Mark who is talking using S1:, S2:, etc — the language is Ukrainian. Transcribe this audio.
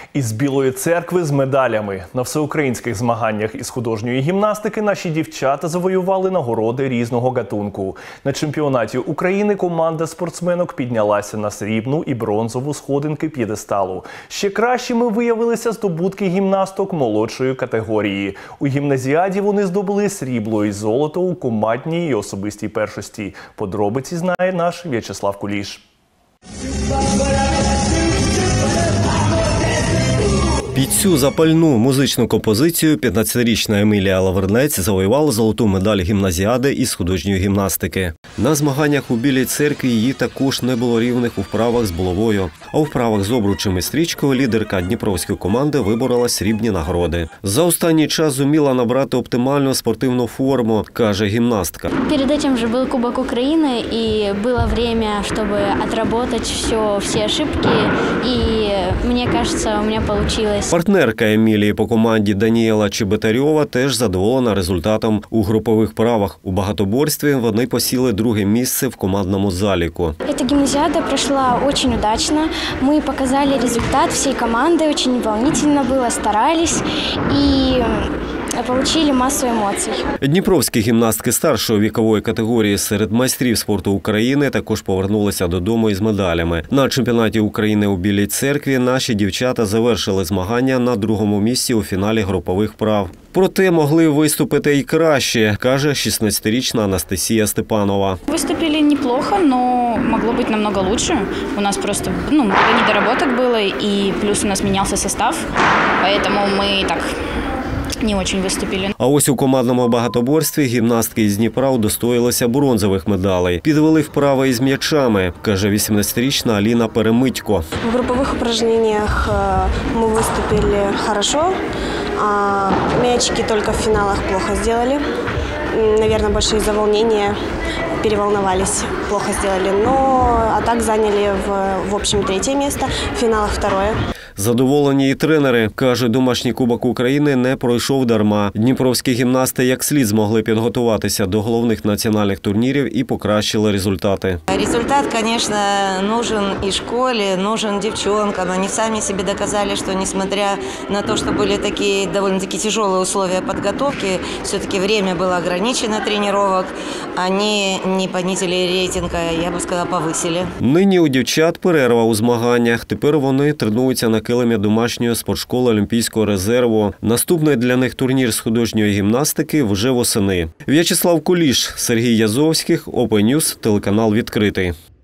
S1: Із Білої церкви з медалями. На всеукраїнських змаганнях із художньої гімнастики наші дівчата завоювали нагороди різного гатунку. На чемпіонаті України команда спортсменок піднялася на срібну і бронзову сходинки п'єдесталу. Ще кращими виявилися здобутки гімнасток молодшої категорії. У гімназіаді вони здобули срібло і золото у командній і особистій першості. Подробиці знає наш В'ячеслав Куліш.
S2: Під цю запальну музичну композицію 15-річна Емілія Лавринець завоювала золоту медаль гімназіади із художньої гімнастики. На змаганнях у Білій церкві її також не було рівних у вправах з булавою. А у вправах з обручем і стрічкою лідерка дніпровської команди виборола срібні нагороди. За останній час зуміла набрати оптимальну спортивну форму, каже гімнастка.
S3: Перед цим вже був Кубок України і було час, щоб відпрацювати всі ошибки. І мені кажеться, у мене вийшло.
S2: Партнерка Емілії по команді Даніела Чеботарьова теж задоволена результатом у групових вправах. У багатоборстві вони посіли друге місце в командному заліку.
S4: Ця гімназіада пройшла дуже удачно. Ми показали результат всієї команди, дуже волнительно було, старались і отримали масу емоцій.
S2: Дніпровські гімнастки старшої вікової категорії серед майстрів спорту України також повернулися додому із медалями. На чемпіонаті України у Білій церкві наші дівчата завершили змагання на другому місці у фіналі групових вправ. Проте могли виступити і краще, каже 16-річна Анастасія Степанова.
S5: Выступили неплохо, но могло быть намного лучше. У нас просто много недоработок было, и плюс у нас менялся состав, поэтому мы так не очень виступили.
S2: А ось у командному багатоборстві гімнастки із Дніпра удостоїлися бронзових медалей. Підвели вправи із м'ячами, каже 18-річна Аліна Перемитько.
S4: В групових упражнениях ми виступили добре. Мячики тільки в фіналах плохо зробили. Наверное, больше из-за волнения переволновались, плохо сделали. А так заняли в общем третье место, в финалах второе.
S2: Задоволені і тренери. Каже, домашній Кубок України не пройшов дарма. Дніпровські гімнасти як слід змогли підготуватися до головних національних турнірів і покращили результати.
S6: Результат, звісно, нужен і школі, нужен дівчонкам. Вони самі собі доказали, що, несмотря на те, що були такі доволі-таки тяжелые условия підготовки, все-таки время було ограничено тренувань, вони не понизили рейтинг, я б сказала, повисили.
S2: Нині у дівчат перерва у змаганнях. Тепер вони тренуються на килимі домашньої спортшколи Олімпійського резерву. Наступний для них турнір з художньої гімнастики вже восени. В'ячеслав Куліш, Сергій Язовських, Open News, телеканал «Відкритий».